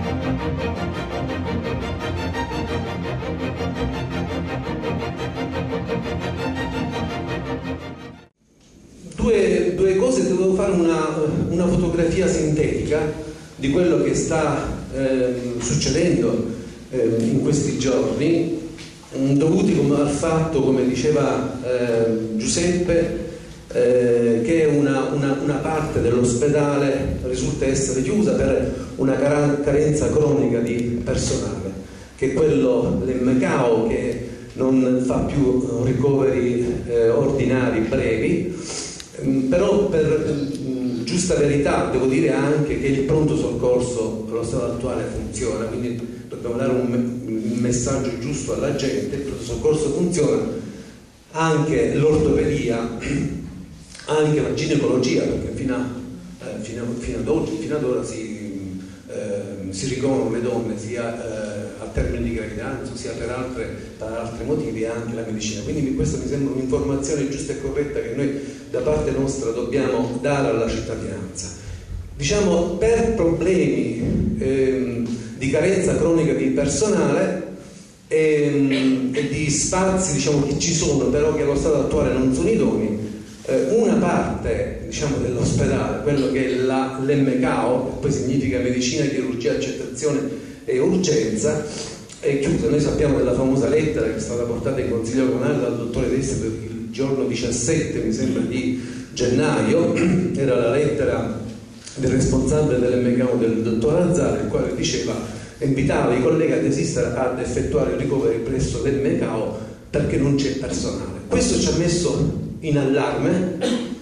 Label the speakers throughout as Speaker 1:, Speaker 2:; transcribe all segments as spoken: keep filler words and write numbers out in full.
Speaker 1: Due, due cose, dovevo fare una, una fotografia sintetica di quello che sta eh, succedendo eh, in questi giorni, dovuti al fatto, come diceva eh, Giuseppe, eh, che una, una, una parte dell'ospedale risulta essere chiusa per una carenza cronica di personale, che è quello l'M K O, che non fa più ricoveri eh, ordinari brevi. Però per mh, giusta verità devo dire anche che il pronto soccorso allo stato attuale funziona, quindi dobbiamo dare un, un messaggio giusto alla gente. Il pronto soccorso funziona, anche l'ortopedia, anche la ginecologia, perché fino, a, eh, fino, a, fino ad oggi, fino ad ora si, eh, si ricoverano le donne sia eh, a termine di gravidanza sia per, altre, per altri motivi, e anche la medicina. Quindi questa mi sembra un'informazione giusta e corretta che noi da parte nostra dobbiamo dare alla cittadinanza. Diciamo, per problemi ehm, di carenza cronica di personale ehm, e di spazi, diciamo, che ci sono però che allo stato attuale non sono idonei, eh, una parte, diciamo, dell'ospedale, quello che è l'M K O, che poi significa medicina, chirurgia, accettazione e urgenza, è chiusa. Noi sappiamo della famosa lettera che è stata portata in consiglio comunale dal dottore Dessi il giorno diciassette, mi sembra, di gennaio. Era la lettera del responsabile dell'M K O, del dottor Azzara, il quale diceva, invitava i colleghi ad esistere, ad effettuare i ricoveri presso l'M K O perché non c'è personale. Questo ci ha messo in allarme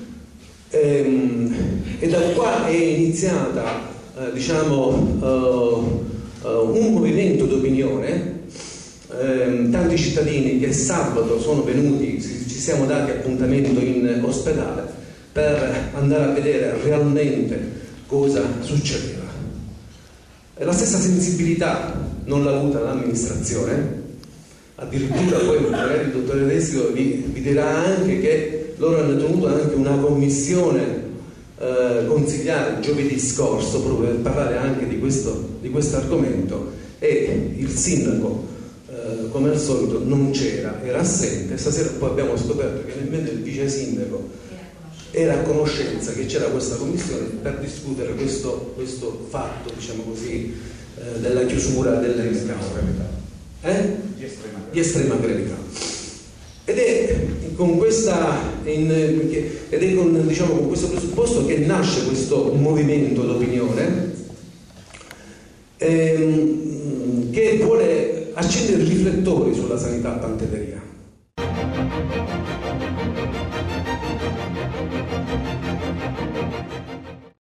Speaker 1: ehm, e da qua è iniziata eh, diciamo uh, uh, un movimento d'opinione. Eh, tanti cittadini che sabato sono venuti, ci siamo dati appuntamento in ospedale per andare a vedere realmente cosa succedeva. E la stessa sensibilità non l'ha avuta l'amministrazione, addirittura poi magari il dottore Desio vi, vi dirà anche che loro hanno tenuto anche una commissione eh, consigliare giovedì scorso proprio per parlare anche di questo di questo argomento, e il sindaco come al solito non c'era, era assente. Stasera poi abbiamo scoperto che nemmeno il vice sindaco era a conoscenza che c'era questa commissione per discutere questo, questo fatto, diciamo così, eh, della chiusura dell'M K O eh? di, estrema di estrema gravità. Ed è con questa in, ed è con, diciamo, con questo presupposto che nasce questo movimento d'opinione ehm, che vuole accendere riflettori sulla sanità pantelleria.